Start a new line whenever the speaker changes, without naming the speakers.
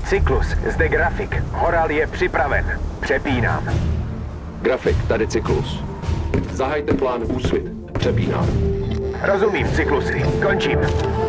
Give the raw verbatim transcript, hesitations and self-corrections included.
Cyklus, zde Grafik. Horal je připraven. Přepínám.
Grafik, tady Cyklus. Zahajte plán Úsvit. Přepínám.
Rozumím, Cyklusy. Končím.